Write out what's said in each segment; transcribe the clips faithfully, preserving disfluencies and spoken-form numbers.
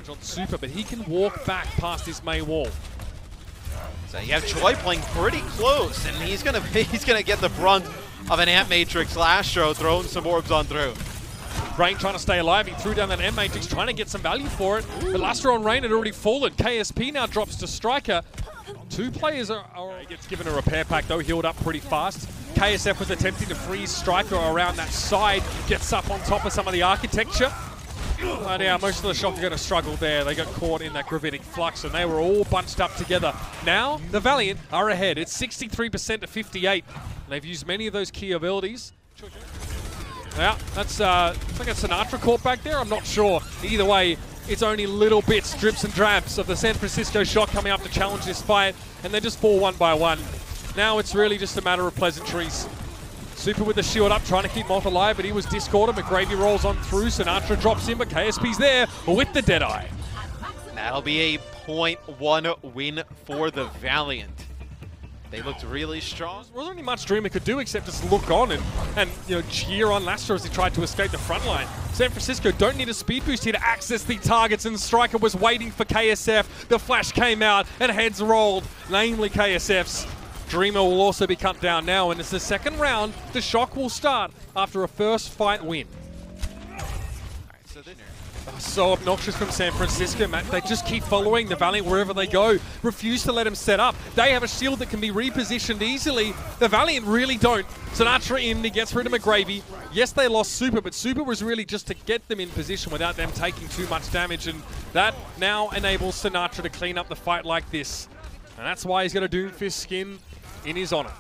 damage on Super, but he can walk back past his Mei wall. So you have Choi playing pretty close, and he's gonna he's gonna get the brunt of an Ant Matrix Lastro throwing some orbs on through. Rain trying to stay alive. He threw down that Ant Matrix, trying to get some value for it. But Lastro on Rain had already fallen. K S P now drops to Striker. Two players are, are he gets given a repair pack though, healed up pretty fast. K S F was attempting to freeze Striker around that side, gets up on top of some of the architecture. But yeah, most of the Shock are going to struggle there. They got caught in that gravitic flux and they were all bunched up together. Now, the Valiant are ahead. It's sixty-three percent to fifty-eight. They've used many of those key abilities. Yeah, that's uh, it's like a Sinatraa caught back there. I'm not sure. Either way, it's only little bits, drips and drabs of the San Francisco Shock coming up to challenge this fight, and they just fall one by one. Now it's really just a matter of pleasantries. Super with the shield up, trying to keep Moth alive, but he was discorded. McGravy rolls on through. Sinatraa drops in, but K S P's there with the Deadeye. That'll be a point one win for the Valiant. They looked really strong. There wasn't really much Dreamer could do except just look on and, and you know, cheer on Lastro as he tried to escape the front line. San Francisco don't need a speed boost here to access the targets, and Striker was waiting for K S F. The flash came out and heads rolled, namely K S F's. Dreamer will also be cut down now, and it's the second round. The Shock will start after a first fight win. So obnoxious from San Francisco, Matt. They just keep following the Valiant wherever they go. Refuse to let him set up. They have a shield that can be repositioned easily. The Valiant really don't. Sinatraa in, he gets rid of McGravy. Yes, they lost Super, but Super was really just to get them in position without them taking too much damage, and that now enables Sinatraa to clean up the fight like this. And that's why he's got a Doomfist skin in his honor.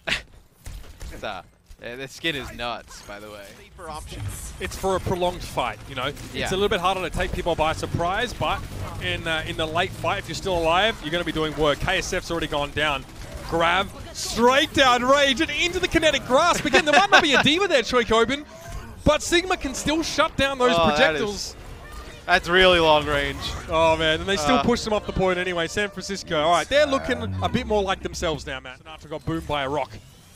It's, uh, Yeah, this skin is nuts, by the way. For options. It's for a prolonged fight, you know. Yeah. It's a little bit harder to take people by surprise, but in uh, in the late fight, if you're still alive, you're going to be doing work. K S F's already gone down. Grab, straight down Rage, and into the kinetic grasp. Again, there might not be a diva there, Choi Kobin, but Sigma can still shut down those oh, projectiles. That is, that's really long range. Oh, man, and they still uh. push them off the point anyway. San Francisco, all right, they're looking a bit more like themselves now, Matt. Sinatraa got boomed by a rock.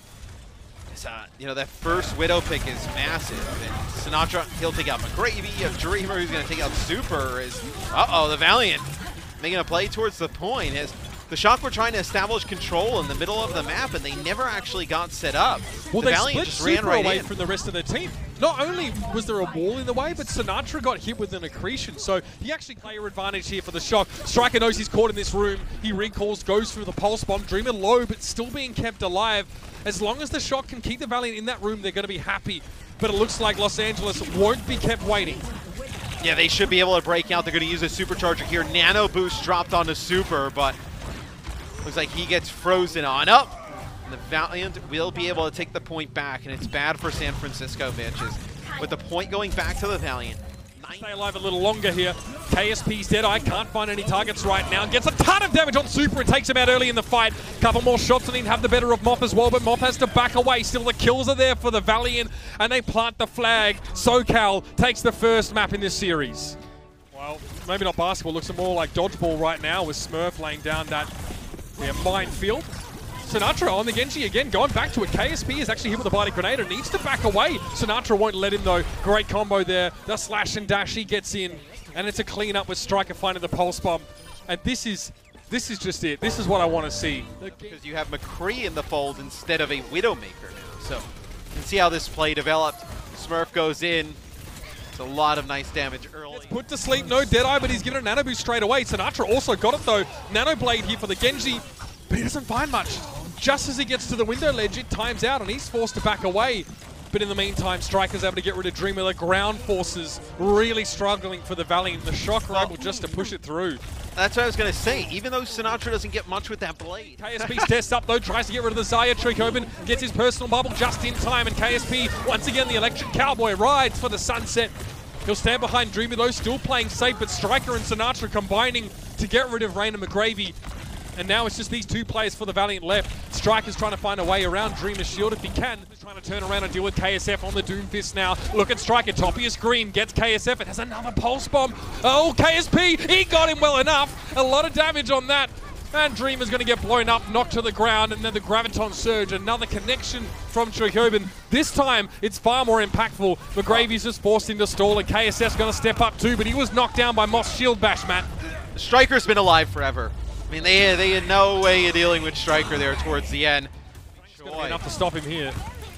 Uh, you know, that first Widow pick is massive, and Sinatraa, he'll take out McGravy. A Dreamer who's going to take out Super is, uh-oh, the Valiant making a play towards the point. As the Shock were trying to establish control in the middle of the map, and they never actually got set up. Well, the they Valiant split just Super ran right away in. from the rest of the team. Not only was there a wall in the way, but Sinatraa got hit with an accretion, so he actually player advantage here for the Shock. Striker knows he's caught in this room. He recalls, goes through the pulse bomb. Dreamer low, but still being kept alive. As long as the Shock can keep the Valiant in that room, they're going to be happy. But it looks like Los Angeles won't be kept waiting. Yeah, they should be able to break out. They're going to use a Supercharger here. Nano Boost dropped onto Super, but looks like he gets frozen on up. And the Valiant will be able to take the point back, and it's bad for San Francisco, bitches. With the point going back to the Valiant. Stay alive a little longer here. K S P's Deadeye can't find any targets right now. Gets a ton of damage on Super and takes him out early in the fight. Couple more shots and he'd have the better of Moth as well, but Moth has to back away. Still the kills are there for the Valiant, and they plant the flag. SoCal takes the first map in this series. Well, maybe not basketball. Looks more like dodgeball right now with Smurf laying down that yeah, minefield. Sinatraa on the Genji again, going back to it. K S P is actually hit with a Body Grenade and needs to back away. Sinatraa won't let him though. Great combo there. The slash and dash, he gets in. And it's a clean up with Striker finding the pulse bomb. And this is this is just it. This is what I want to see. Because you have McCree in the fold instead of a Widowmaker now. So you can see how this play developed. Smurf goes in. It's a lot of nice damage early. Gets put to sleep, no Deadeye, but he's given a Nano Boost straight away. Sinatraa also got it though. Nano Blade here for the Genji, but he doesn't find much. Just as he gets to the window ledge, it times out and he's forced to back away. But in the meantime, Striker's able to get rid of Dreamer. The ground forces really struggling for the Valiant. The Shock are able just to push it through. That's what I was going to say. Even though Sinatraa doesn't get much with that blade. K S P's test up though, tries to get rid of the Zaya. Choi Kobin gets his personal bubble just in time, and K S P, once again, the Electric Cowboy rides for the sunset. He'll stand behind Dreamer though, still playing safe, but Striker and Sinatraa combining to get rid of Rain and McGravy. And now it's just these two players for the Valiant left. Striker's trying to find a way around Dreamer's shield if he can. He's trying to turn around and deal with K S F on the Doomfist now. Look at Striker, top of your screen, gets K S F. It has another pulse bomb. Oh, K S P, he got him well enough. A lot of damage on that. And Dreamer's going to get blown up, knocked to the ground, and then the Graviton Surge, another connection from Choihoben. This time, it's far more impactful. McGravy's just forced into stall, and K S F's going to step up too, but he was knocked down by Moss Shield Bash, Matt. Striker's been alive forever. I mean, they, they had no way of dealing with Striker there towards the end. It's going to be enough to stop him here.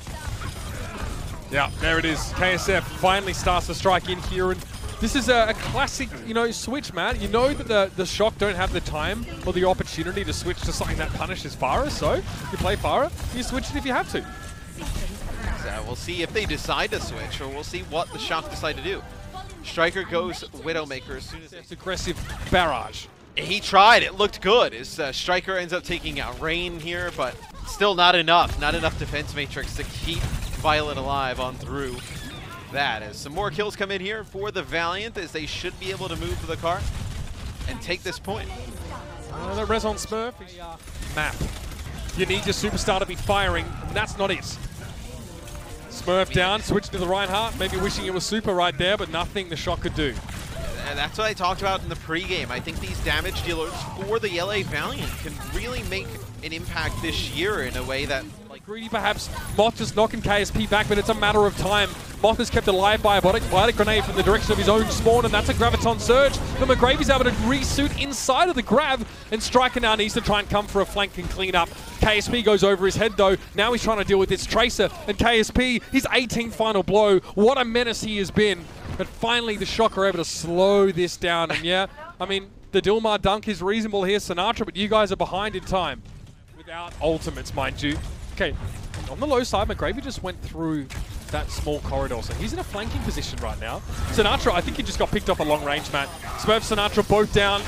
Yeah, there it is. K S F finally starts to strike in here, and this is a, a classic, you know, switch, man. You know that the, the Shock don't have the time or the opportunity to switch to something that punishes Pharah, so you play Pharah, you switch it if you have to. So we'll see if they decide to switch, or we'll see what the Shock decide to do. Striker goes Widowmaker as soon as it's aggressive barrage. He tried, it looked good. His uh, Striker ends up taking out Rain here, but still not enough. Not enough defense matrix to keep Violet alive on through that. As some more kills come in here for the Valiant, as they should be able to move to the car and take this point. Uh, the Res on Smurf uh, map. You need your superstar to be firing, and that's not it. Smurf down, switch to the Reinhardt, maybe wishing it was super right there, but nothing the Shock could do. And that's what I talked about in the pregame. I think these damage dealers for the L A Valiant can really make an impact this year in a way that, like, greedy perhaps. Moth just knocking K S P back, but it's a matter of time. Moth is kept alive by a Biotic Grenade from the direction of his own spawn, and that's a Graviton Surge. But McGravy's able to resuit inside of the grab, and Striker now needs to try and come for a flank and clean up. K S P goes over his head though. Now he's trying to deal with this Tracer, and K S P, his eighteenth final blow. What a menace he has been. But finally the Shock are able to slow this down, and yeah, I mean, the Dilmar dunk is reasonable here, Sinatraa, but you guys are behind in time. Without ultimates, mind you. Okay, on the low side, McGravy just went through that small corridor, so he's in a flanking position right now. Sinatraa, I think he just got picked off a long range, Matt. Smurf, Sinatraa both down.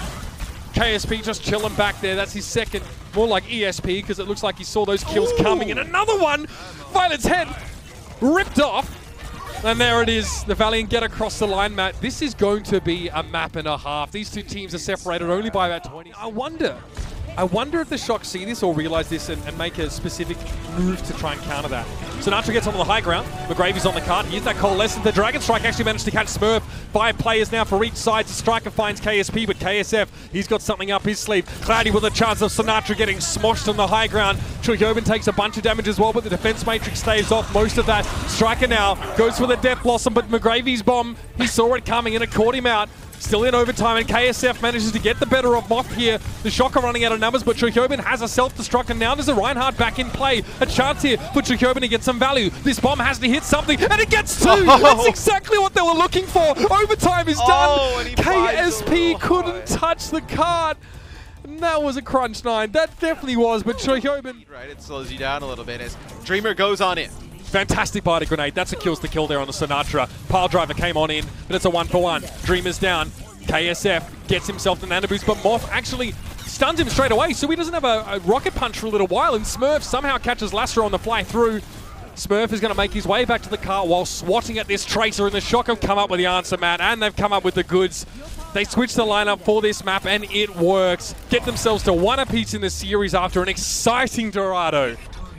K S P just chilling back there. That's his second, more like E S P, because it looks like he saw those kills Ooh. coming. And another one! Violet's head ripped off. And there it is. The Valiant get across the line, Matt. This is going to be a map and a half. These two teams are separated only by about twenty. I wonder, I wonder if the Shock see this or realize this and, and make a specific move to try and counter that. Sinatraa gets onto the high ground. McGravy's on the cart. Here's that coalescence. The Dragon Strike actually managed to catch Smurf. Five players now for each side. Striker finds K S P, but K S F, he's got something up his sleeve. Cloudy with a chance of Sinatraa getting smoshed on the high ground. Choihoben takes a bunch of damage as well, but the defense matrix staves off most of that. Striker now goes for the Death Blossom, but McGravy's bomb, he saw it coming and it caught him out. Still in overtime, and K S F manages to get the better of Moth here. The Shock are running out of numbers, but Choihoben has a self-destruct, and now there's a Reinhardt back in play. A chance here for Choihoben to get some value. This bomb has to hit something, and it gets two! Oh. That's exactly what they were looking for! Overtime is oh, done! K S P couldn't touch the card! And that was a crunch nine. That definitely was, but Choihoben... Right, it slows you down a little bit as Dreamer goes on in. Fantastic Biotic Grenade. That's a kills to kill there on the Sinatraa. Pile Driver came on in, but it's a one for one. Dreamer's down. K S F gets himself the nano boost, but Moth actually stuns him straight away, so he doesn't have a, a rocket punch for a little while, and Smurf somehow catches Lastra on the fly through. Smurf is going to make his way back to the car while swatting at this Tracer, and the Shock have come up with the answer, Matt, and they've come up with the goods. They switch the lineup for this map, and it works. Get themselves to one apiece in the series after an exciting Dorado.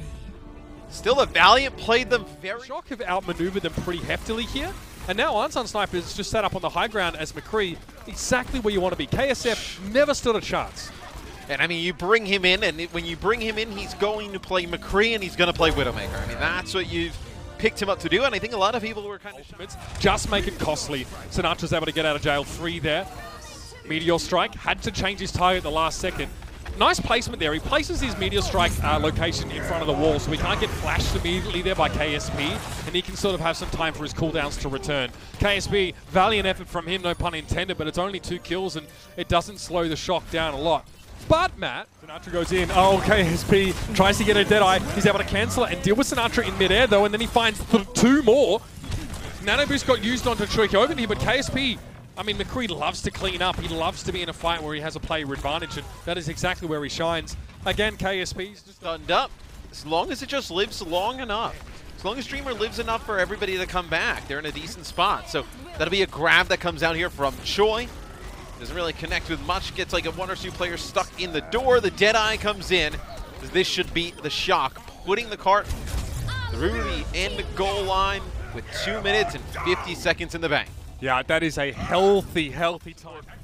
Still, the Valiant played them very... Shock have outmaneuvered them pretty heftily here. And now Ansan Sniper is just set up on the high ground as McCree, exactly where you want to be. K S F never stood a chance. And I mean, you bring him in, and when you bring him in, he's going to play McCree, and he's going to play Widowmaker. I mean, that's what you've picked him up to do, and I think a lot of people were kind of... Ultimates just make it costly. Sinatra's able to get out of jail free there. Meteor Strike had to change his target at the last second. Nice placement there. He places his Meteor Strike uh, location in front of the wall, so he can't get flashed immediately there by K S P, and he can sort of have some time for his cooldowns to return. K S P, valiant effort from him, no pun intended, but it's only two kills, and it doesn't slow the Shock down a lot. But, Matt, Sinatraa goes in. Oh, K S P tries to get a Deadeye. He's able to cancel it and deal with Sinatraa in midair, though, and then he finds th two more. Nano Boost got used onto Choihoben here, but K S P... I mean, McCree loves to clean up. He loves to be in a fight where he has a player advantage, and that is exactly where he shines. Again, K S P's just stunned up. As long as it just lives long enough. As long as Dreamer lives enough for everybody to come back, they're in a decent spot. So that'll be a grab that comes out here from Choi. Doesn't really connect with much. Gets like a one or two players stuck in the door. The Deadeye comes in. This should be the Shock, putting the cart through the end goal line with two minutes and fifty seconds in the bank. Yeah, that is a healthy, healthy time.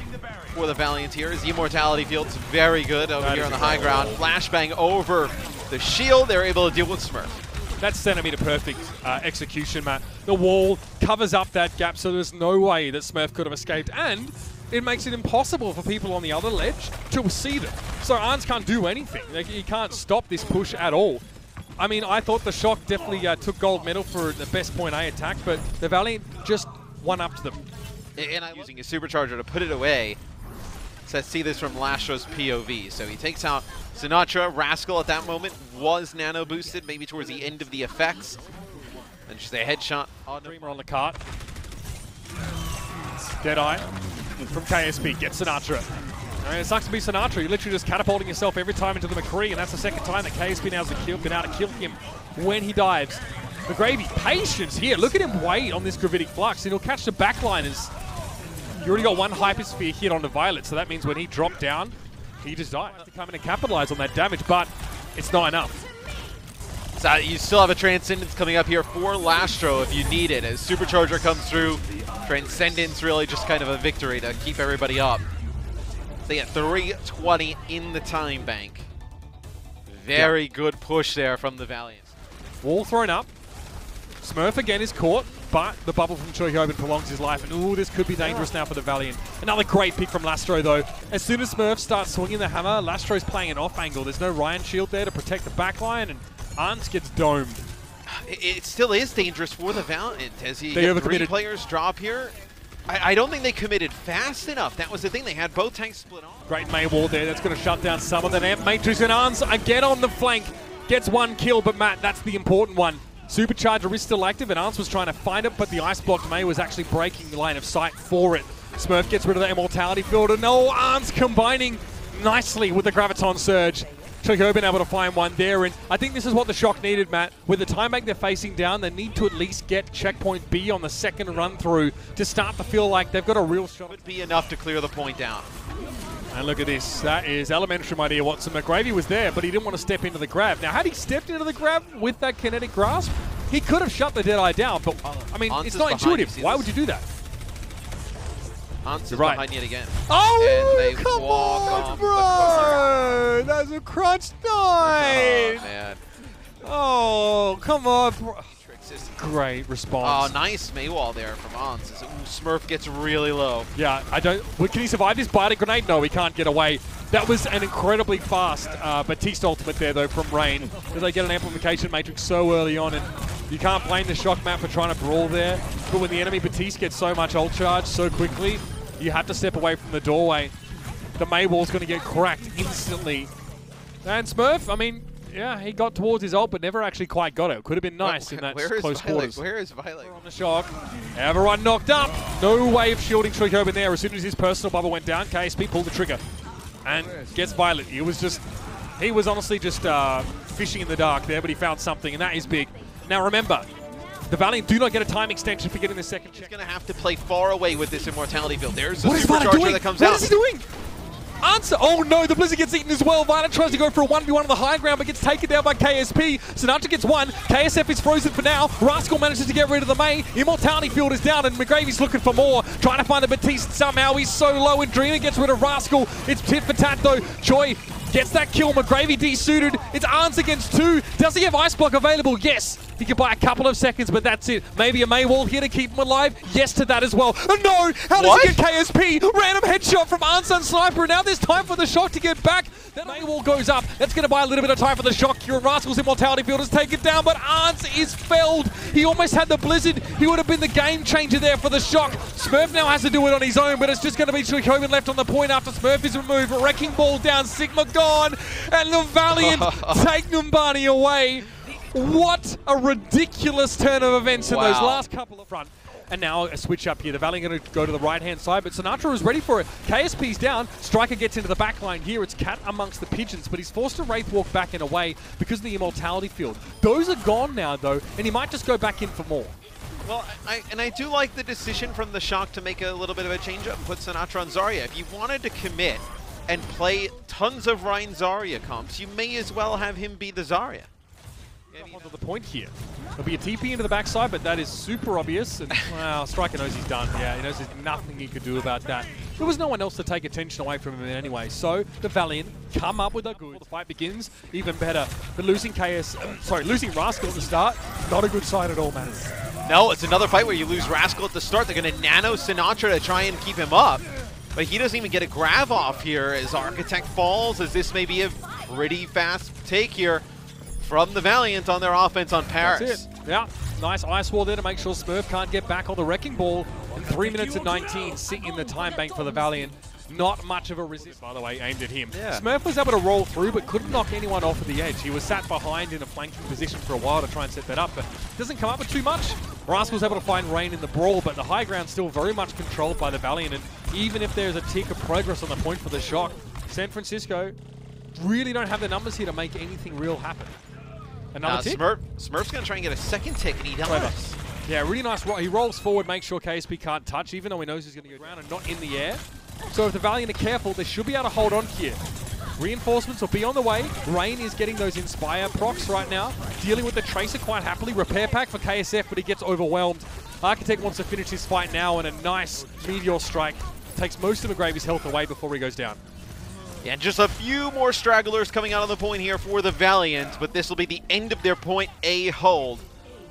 for the Valiant here. His Immortality Field's very good over That here is on the high ground. Flashbang over the shield. They're able to deal with Smurf. That's centimeter perfect uh, execution, Matt. The wall covers up that gap, so there's no way that Smurf could have escaped. And it makes it impossible for people on the other ledge to see them. So Arns can't do anything. Like, he can't stop this push at all. I mean, I thought the Shock definitely uh, took gold medal for the best point A attack, but the Valiant just one-upped them. And I'm using his supercharger to put it away. So let's see this from Lastro's P O V. So he takes out Sinatraa. Rascal at that moment was nano boosted, maybe towards the end of the effects. And just a headshot on Dreamer on the cart. Deadeye from K S P gets Sinatraa. I mean, it sucks to be Sinatraa. You're literally just catapulting yourself every time into the McCree, and that's the second time that K S P now has been able to kill him when he dives. McGravy, patience here. Look at him wait on this Gravitic Flux, and he'll catch the backliners. You already got one Hypersphere hit on the Violet, so that means when he dropped down, he just died. To come in and capitalize on that damage, but it's not enough. So you still have a Transcendence coming up here for Lastro if you need it. As Supercharger comes through, Transcendence really just kind of a victory to keep everybody up. They get three twenty in the time bank. Very yeah. good push there from the Valiants. Wall thrown up. Smurf again is caught, but the bubble from ChoiHyobin prolongs his life, and ooh, this could be dangerous now for the Valiant. Another great pick from Lastro, though. As soon as Smurf starts swinging the hammer, Lastro's playing an off angle. There's no Ryan shield there to protect the backline, and Arns gets domed. It, it still is dangerous for the Valiant as he they get three players drop here. I, I don't think they committed fast enough. That was the thing. They had both tanks split off. Great May wall there. That's going to shut down some of the Amp. Matrix and Arns again on the flank. Gets one kill, but Matt, that's the important one. Supercharger is still active, and Arns was trying to find it, but the Ice Block May was actually breaking the line of sight for it. Smurf gets rid of the Immortality Field, and no, Arns combining nicely with the Graviton Surge. ChoiHyobin able to find one there, and I think this is what the Shock needed, Matt. With the time bank they're facing down, they need to at least get checkpoint B on the second run through to start to feel like they've got a real shot. Would be enough to clear the point down. And look at this. That is elementary, my dear Watson. McGravy was there, but he didn't want to step into the grab. Now, had he stepped into the grab with that kinetic grasp, he could have shut the Deadeye down, but, I mean, Arns it's not intuitive. Why would you do that? Arns is right. behind yet again. Oh, and they come walk on, bro! That's a crunch time! Oh, man. Oh, come on, bro. Great response. Oh, nice Maywall there from Arns. Ooh, Smurf gets really low. Yeah, I don't. Can he survive this Bionic Grenade? No, he can't get away. That was an incredibly fast uh, Batiste ultimate there, though, from Rain. Because they get an amplification matrix so early on, and you can't blame the Shock Map for trying to brawl there. But when the enemy Batiste gets so much ult charge so quickly, you have to step away from the doorway. The Maywall's going to get cracked instantly. And Smurf, I mean, yeah, he got towards his ult, but never actually quite got it. Could have been nice in that close quarters. Where is Violet? On the Shock. Everyone knocked up. No way of shielding ChoiHyobin there. As soon as his personal bubble went down, K S P pulled the trigger and gets Violet. He was just, he was honestly just uh, fishing in the dark there, but he found something, and that is big. Now remember, the Valiant do not get a time extension for getting the second check. He's going to have to play far away with this Immortality Field. There's a what Supercharger that comes what out. What is he doing? Answer! Oh no, the Blizzard gets eaten as well. Violet tries to go for a one v one on the high ground, but gets taken down by K S P. Sinatraa gets one. K S F is frozen for now. Rascal manages to get rid of the May. Immortality Field is down, and McGravy's looking for more. Trying to find the Batiste somehow. He's so low, and Dreamer gets rid of Rascal. It's tit for tat though. Choi gets that kill. McGravy de-suited. It's Arns against two. Does he have Ice Block available? Yes. He could buy a couple of seconds, but that's it. Maybe a Maywall here to keep him alive. Yes to that as well. Oh no! How does what? he get K S P? Random headshot from Arns and Sniper. Now there's time for the Shock to get back. That Maywall goes up. That's going to buy a little bit of time for the Shock. Kieran Rascal's Immortality Field is taken down, but Arns is felled. He almost had the Blizzard. He would have been the game changer there for the Shock. Smurf now has to do it on his own, but it's just going to be ChoiHyobin left on the point after Smurf is removed. Wrecking Ball down, Sigma gone, and the Valiant take Numbani away. What a ridiculous turn of events wow. in those last couple of front. And now a switch up here. The Valiant going to go to the right-hand side, but Sinatraa is ready for it. K S P's down. Striker gets into the back line here. It's Cat amongst the Pigeons, but he's forced to Wraith walk back in a way because of the Immortality Field. Those are gone now, though, and he might just go back in for more. Well, I, and I do like the decision from the Shock to make a little bit of a change-up and put Sinatraa on Zarya. If you wanted to commit and play tons of Rein Zarya comps, you may as well have him be the Zarya. Onto the point here. There'll be a T P into the backside, but that is super obvious. And wow, Striker knows he's done. Yeah, he knows there's nothing he could do about that. there was no one else to take attention away from him anyway. So the Valiant come up with a good. The fight begins even better. But losing K S, um, sorry, losing Rascal at the start, not a good sign at all, man. No, it's another fight where you lose Rascal at the start. They're going to nano Sinatraa to try and keep him up. But he doesn't even get a grab off here as Architect falls, as this may be a pretty fast take here from the Valiant on their offense on Paris. That's it. Yeah, nice ice wall there to make sure Smurf can't get back on the Wrecking Ball. In three minutes and nineteen, sit in the time bank for the Valiant. Not much of a resist, by the way, aimed at him. Yeah. Smurf was able to roll through, but couldn't knock anyone off of the edge. He was sat behind in a flanking position for a while to try and set that up, but doesn't come up with too much. Rascal was able to find Rain in the brawl, but the high ground still very much controlled by the Valiant, and even if there's a tick of progress on the point for the Shock, San Francisco really don't have the numbers here to make anything real happen. Another uh, tick? Smurf, Smurf's going to try and get a second tick, and he does. Clever. Yeah, really nice. He rolls forward, makes sure K S P can't touch, even though he knows he's going to go around and not in the air. So if the Valiant are careful, they should be able to hold on here. Reinforcements will be on the way. Rain is getting those Inspire procs right now. Dealing with the Tracer quite happily. Repair pack for K S F, but he gets overwhelmed. Architect wants to finish his fight now, and a nice Meteor Strike takes most of McGravy's health away before he goes down. Yeah, and just a few more stragglers coming out on the point here for the Valiant, but this will be the end of their point A hold.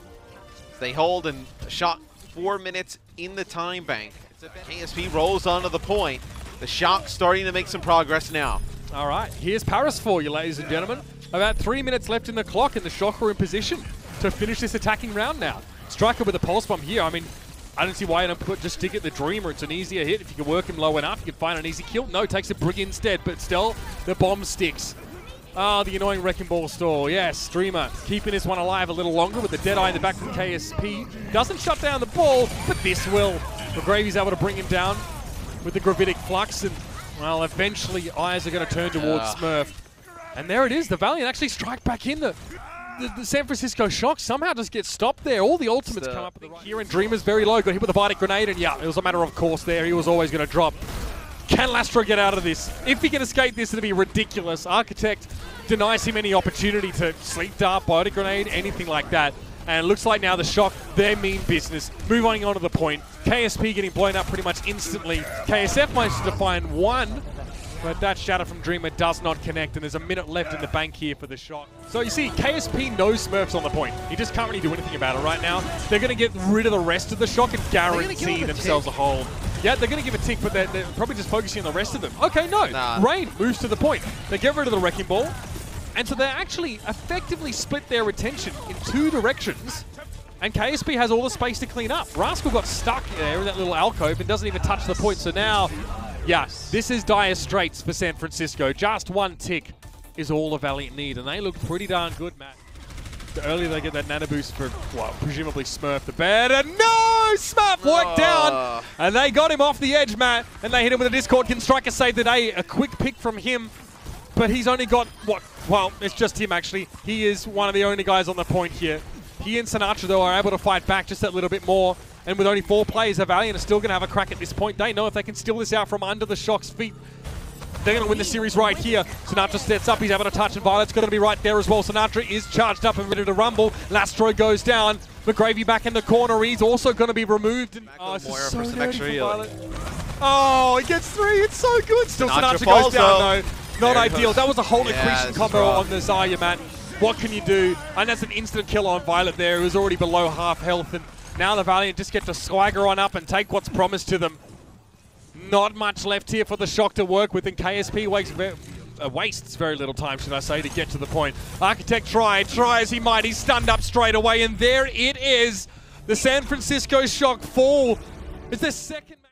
They hold and shot four minutes in the time bank. K S P rolls onto the point. The Shock starting to make some progress now. All right, here's Paris for you, ladies and gentlemen. About three minutes left in the clock, and the Shock are in position to finish this attacking round now. Striker with a pulse bomb here. I mean, I don't see why you don't put, just stick at the Dreamer. It's an easier hit. If you can work him low enough, you can find an easy kill. No, takes a Brig instead, but still, the bomb sticks. Ah, the annoying Wrecking Ball stall. Yes, Dreamer keeping this one alive a little longer with the Deadeye in the back from K S P. Doesn't shut down the ball, but this will. McGravy's able to bring him down with the Gravitic Flux, and, well, eventually eyes are going to turn towards uh. Smurf. And there it is. The Valiant actually strike back in. The, the, the San Francisco Shock somehow just get stopped there. All the ultimates the, come up at the right here, and Dreamer's very low. Got hit with a Bardic Grenade, and yeah, it was a matter of course there. He was always going to drop. Can Lastro get out of this? If he can escape this, it'll be ridiculous. Architect denies him any opportunity to Sleep Dart, Bardic Grenade, anything like that. And it looks like now the Shock, their mean business. Moving on to the point. K S P getting blown up pretty much instantly. K S F managed to find one, but that shatter from Dreamer does not connect, and there's a minute left in the bank here for the Shock. So you see, K S P knows Smurf's on the point. He just can't really do anything about it right now. They're going to get rid of the rest of the Shock and guarantee themselves a hold. Yeah, they're going to give a tick, but they're, they're probably just focusing on the rest of them. Okay, no. Nah. Rain moves to the point. They get rid of the Wrecking Ball. And so they actually effectively split their attention in two directions, and K S P has all the space to clean up. Rascal got stuck there in that little alcove and doesn't even touch the point. So now, yeah, this is dire straits for San Francisco. Just one tick is all the Valiant need, and they look pretty darn good, Matt. The earlier they get that nano boost for, well, presumably Smurf, the better. No! Smurf worked uh. down, and they got him off the edge, Matt, and they hit him with a Discord. Can Striker save the day? A quick pick from him, but he's only got, what? Well, it's just him, actually. He is one of the only guys on the point here. He and Sinatraa, though, are able to fight back just that little bit more. And with only four players, the Valiant are still going to have a crack at this point. They know if they can steal this out from under the Shock's feet, they're going to win the series right here. Sinatraa steps up. He's able to touch, and Violet's going to be right there as well. Sinatraa is charged up and ready to rumble. Lastro goes down. McGravy back in the corner. He's also going to be removed. And, oh, this is so for some extra for Violet. Oh, he gets three. It's so good. Still Sinatraa, Sinatraa goes down, though. Not there ideal. That was a whole yeah, accretion combo on the Zarya, man. What can you do? And that's an instant kill on Violet there. It was already below half health. And now the Valiant just get to swagger on up and take what's promised to them. Not much left here for the Shock to work with. And K S P wakes, uh, wastes very little time, should I say, to get to the point. Architect try, try as he might. He's stunned up straight away. And there it is. The San Francisco Shock fall. It's their second...